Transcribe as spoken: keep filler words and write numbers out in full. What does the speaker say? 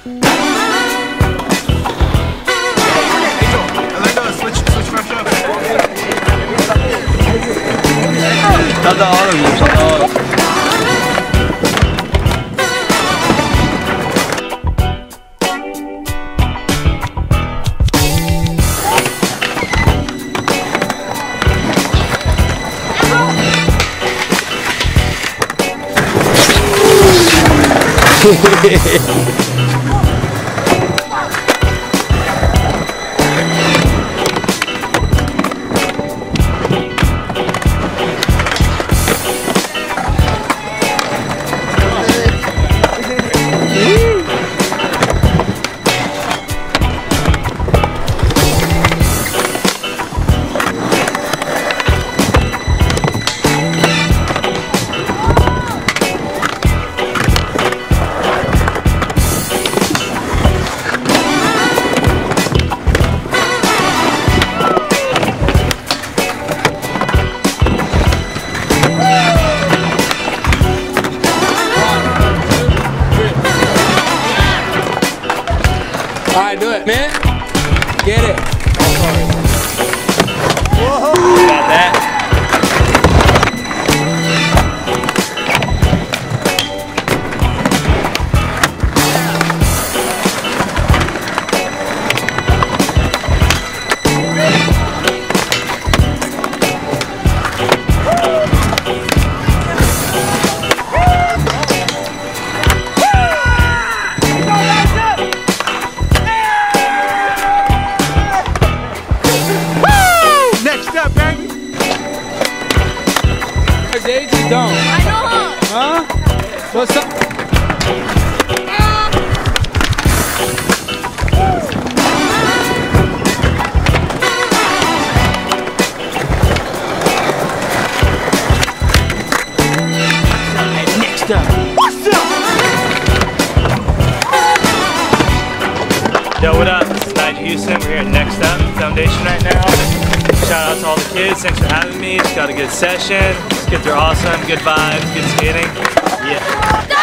Shout out all of you. Shout out all of you. Alright, do it, man. Get it. Whoa. Got that. Daisy don't. I know. Huh? What's up? And next up. What's up? Yo, what up? This is Nigel Houston. We're here at Next Up Foundation right now. Shout out to all the kids. Thanks for having me. Just got a good session. These kids are awesome. Good vibes. Good skating. Yeah.